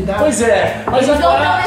oportunidade. Pois é, mas agora,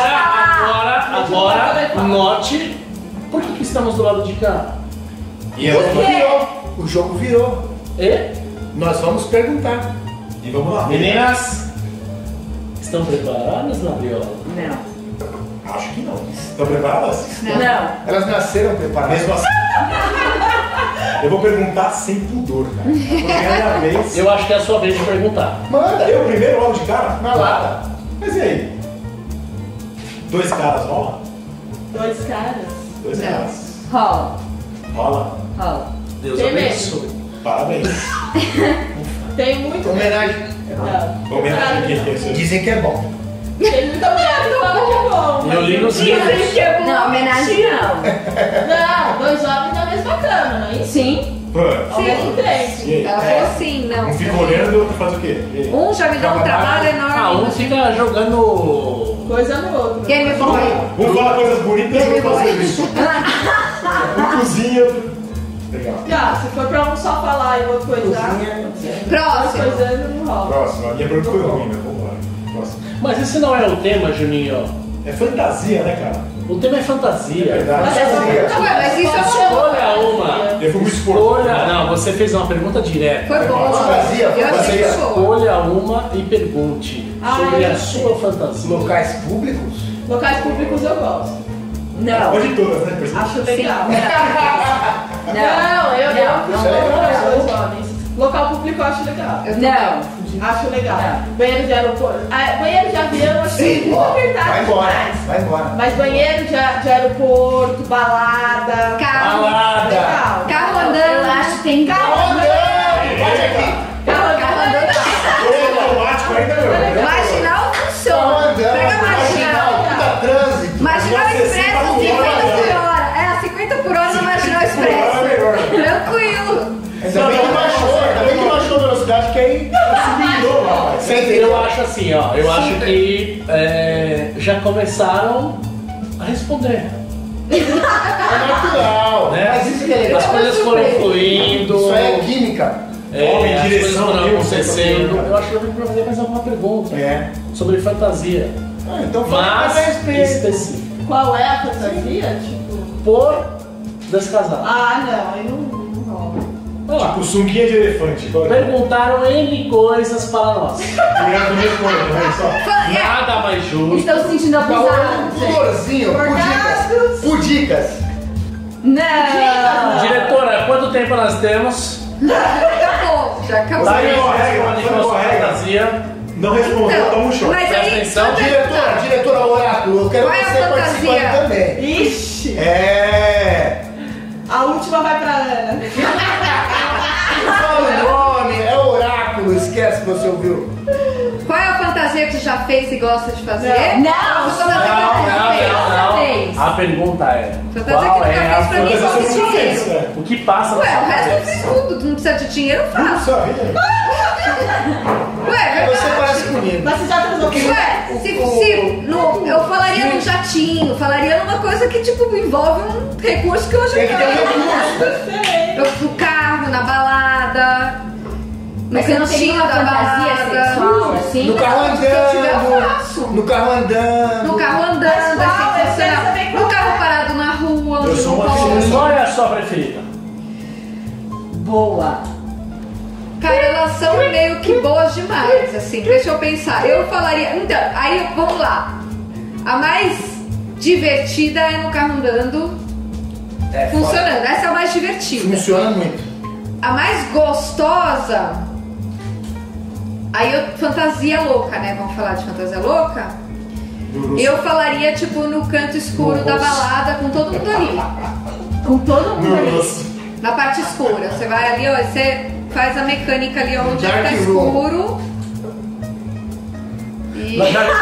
note por que estamos do lado de cá. E o jogo virou. E? Nós vamos perguntar. E vamos lá. Meninas, estão preparadas na viola? Não. Acho que não. Estão preparadas? Não. Elas nasceram preparadas. Mesmo assim. Eu vou perguntar sem pudor, cara. Porque é a minha vez. Eu acho que é a sua vez de perguntar. Manda. Eu primeiro logo de cara? Na lata. Mas e aí? 2 caras rola? 2 caras. 2 Não. caras. Rola. Rola. Rola. Deus Tem abençoe. Parabéns. Tem muito. Homenagem. Não. Homenagem a quem que é isso? Dizem que é bom. Tem muita mulher que fala que é bom. Eu li nos livros. Não, homenagem não. Não, 2 homens na mesma cama, não é isso? Sim. Pô, Ao mesmo tempo. e aí? Ela falou sim, não. Um fica olhando e o outro faz o quê? E aí? Um já me deu um trabalho enorme. Um fica jogando. Coisa no outro. Game Boy. Um fala coisas bonitas e o Game outro faz Boy. serviço. Um cozinha. Legal. Se for pra um só falar e o outro coisar, Próximo. coisando não rola. Próximo. A minha pergunta foi ruim, mas vamos lá. Próximo. Mas esse não é o tema, Juninho. É fantasia, né, cara? O tema é fantasia. É verdade. Não, mas isso é uma Escolha uma. Eu fui muito esporte. Escolha. Não, você fez uma pergunta direta. Foi bom. Fantasia, Eu achei fantasia. show. Escolha uma e pergunte sobre a sua fantasia. Locais públicos? Locais públicos eu gosto. Não. Pode todas, né? Percebe? Acho legal. Não. eu Isso é legal. não dois homens. Local público eu acho legal. Não. Acho legal. Não. Banheiro de aeroporto. Banheiro de avião eu acho muito Ó, apertado vai embora. demais. Vai embora. Mas banheiro de aeroporto, balada. Carro. Legal. Carro andando. Eu acho que tem Carro andando. Pode aqui. Carro andando. Automático ainda, meu. Marginal Tá funciona. andando. Pega Marginal. marginal. Puta trânsito. Marginal Marginal Expresso, 60 50 por hora. É, 50 por hora no Marginal Expresso. Tranquilo. Ainda bem que baixou a velocidade, que aí Subiu, rapaz. você entendeu? Eu acho assim, ó. Eu acho que já começaram a responder. É natural. Né? Mas isso que é legal. As coisas foram fluindo. Isso é química. Homem, as direção, coisas foram eu, acontecendo. você tá Eu acho que eu vou fazer mais alguma pergunta É. sobre fantasia. Então fala a Mas respeito. específica. Qual é a fantasia? Tipo. Por descasar. Não, aí não rola. Olha lá. Tipo, sunguinha de elefante. Perguntaram N coisas para nós. Obrigado por responder, né? Só. Nada mais justo. Estão se sentindo abusados. Pudorzinho, pudicas. Pudicas. Não. Diretora, quanto tempo nós temos? Acabou. Já acabou. Tá aí, Foi responde correta, com a sua foi correta. fantasia. Não respondeu, toma um choque. Mas Presta aí, atenção. Diretora Oráculo, eu quero Qual é a você fantasia? participando também. Ixi! É. A última vai pra Ana. Fala o nome, é Oráculo, esquece que você ouviu. qual é a fantasia que você já fez e gosta de fazer? Não, Só da Não. A pergunta é: Fantasia qual que é nunca a fez pra mim Mas envolve você nunca fez, dinheiro. né? O que passa na Ué, sua o resto eu cabeça? fiz tudo. Tu não precisa de dinheiro, eu faço. Só, vem aí. Ué, Você parece comigo. Mas você já transou com Ué, eu falaria num jatinho, falaria numa coisa que tipo envolve um recurso que hoje Tem que ter um eu recurso. no carro, na balada, no Mas você não tem cantinho uma da fantasia balada, sexual assim? No carro Se eu tiver, eu faço. andando. No carro andando. No carro andando, Mas qual? assim, Eu quero saber funcionar. qual No carro é. parado na rua, Eu onde sou não uma pode. criança. Qual é a sua preferida? Boa. Cara, elas são meio que boas demais, assim, deixa eu pensar. Eu falaria. Então, aí vamos lá. A mais divertida é no carro andando, É, funcionando. Essa é a mais divertida. Funciona muito. A mais gostosa. Aí eu. Fantasia louca, né? Vamos falar de fantasia louca? Eu falaria, tipo, no canto escuro da balada com todo mundo ali. Com todo mundo ali. Nossa. Na parte escura. Você vai ali, ó, você faz a mecânica ali onde Dark tá room. escuro. E.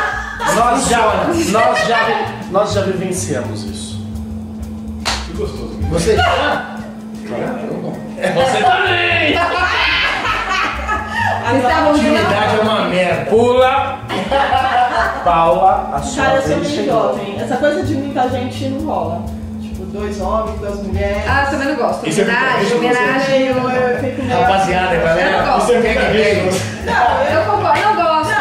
Nós já vivenciamos isso. Que gostoso. Você já? Você também! Vocês estavam Atividade é uma merda. Pula! Paula, a sua Cara, eu sou vez meio chegou. jovem. Essa coisa de muita gente não rola. Tipo, 2 homens, 2 mulheres. Ah, também não gosto. Isso é Homenagem, muito homenagem. Eu fico meio... Rapaziada, Eu galera. não gosto. Isso é muito Quem que beijo. tem? Eu concordo, não gosto. Não,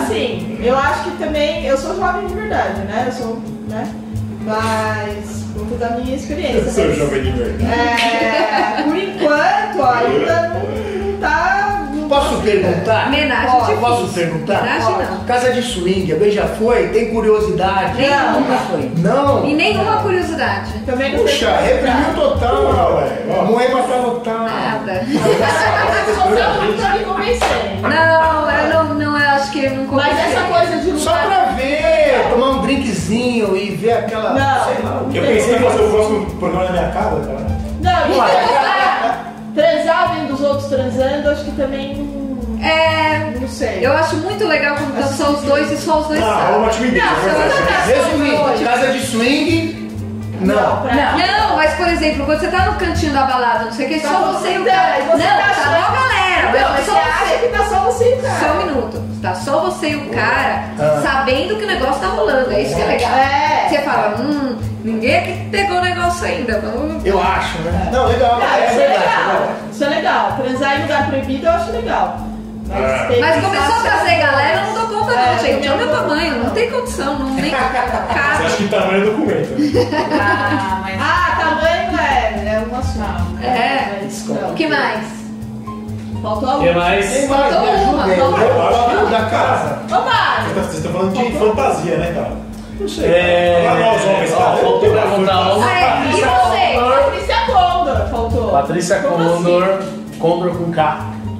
Assim, eu acho que também, eu sou jovem de verdade, né? Eu sou, né? Mas, conta da minha experiência. Eu sou jovem de verdade. Por enquanto, ainda não tá... Posso perguntar? Homenagem de Posso perguntar? Homenagem não. Casa de swing, alguém já foi? Tem curiosidade? Não. Nunca foi. Não? E nenhuma curiosidade. Também não Puxa, tem reprimiu total, ué. Ó. Moema tá total. Nada. Só muito pra me convencer. Não, eu acho que eu não Mas essa coisa de Só lutar... pra ver, tomar um drinkzinho e ver aquela. Não. Sei lá. Eu pensei em fazer o próximo programa na minha casa, cara. Não, e transar vendo os outros transando, acho que também não sei. Eu acho muito legal quando estão só os dois e só os dois Ah, é sabem. uma timidez, Não, é verdade. você não Resumindo, casa de swing. Não. Não, mas por exemplo, quando você tá no cantinho da balada, não sei o que, Tá só todo você e o mundo, cara. e você Não, tá tá achando- mó galera, Não, mas você só acha você. que tá só você e o cara. Só um minuto. Tá só você e o cara sabendo que o negócio tá rolando. É isso que é legal. É. Você fala, ninguém aqui pegou o negócio ainda. Vamos... Eu acho, né? Não, legal. Cara, É isso é verdade. legal. Isso é legal. Transar em lugar proibido eu acho legal. É. Mas começou a trazer galera, eu não dou conta não, gente. É o meu não dou tamanho, conta, não tem condição, não nem Você acha cabe. que tamanho é documento? Ah, mas. Ah, tamanho é um assunto. É. Mas, O não. que mais? Faltou O algo? que mais? Tem mais, me ajudem. Faltou Eu da casa. Ô, Mário! Vocês estão falando de fantasia, né, cara? Não sei. Agora nós homens, cara. Faltou perguntar um. E você? Patrícia Condor, faltou. Patrícia Como Condor, Condor com K.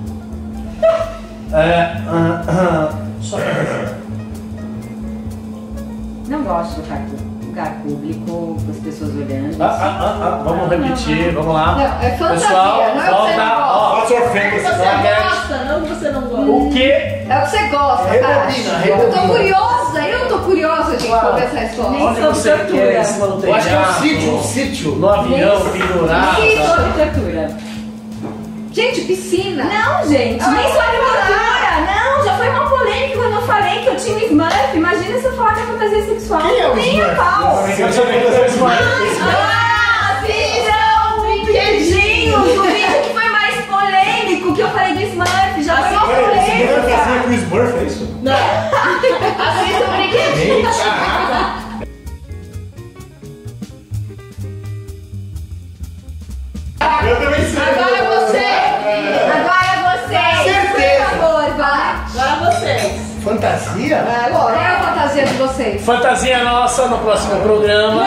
Só Não gosto de lugar público, com as pessoas olhando. vamos repetir, vamos lá. Não, é fantasia, Pessoal, não é o que você não volta, gosta. ó. What's your Você fantasy? gosta, não que você não gosta. O que? É o que você gosta, Rebobina, tá? rebobina. Eu tô curiosa de começar a história. Nem Onde sobre você tortura. quer se manter? Eu acho que é um sítio. No avião, pendurado. Nem sobre tortura. Gente, piscina. Não, gente, Ah, nem sobre não. tortura. Não, já foi uma polêmica quando eu falei que eu tinha um Smurf. Imagina se eu falar que é fantasia sexual. Quem é o Nem a Smurf? pau. Ah, Viram brinquedinhos. O vídeo que foi mais polêmico que eu falei do Smurf. Já foi uma Peraí, você vai fazer polêmica. com o Smurf, é isso? Não. Assista o brinquedinho. Eu também sei. Agora você. Agora você. Certeza. Por favor, vai. Agora vocês. Fantasia? Qual é a fantasia de vocês? Fantasia nossa no próximo programa.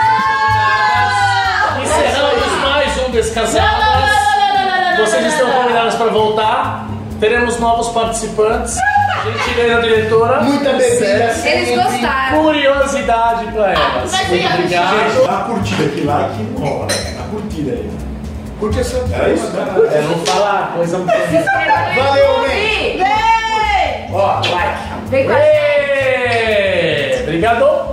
Encerramos mais um Descasadas. Vocês estão convidados para voltar. Teremos novos participantes. Gentileza da diretora. Muita bebida. Eles gostaram. Curiosidade para elas. Mas Muito sim, obrigado. Dá uma curtida aqui, like, não rola. Dá uma curtida aí. Curte essa. Era isso, né? É, não falar coisa muito. Valeu, man. Ó, like. Vem com a Ê, obrigado.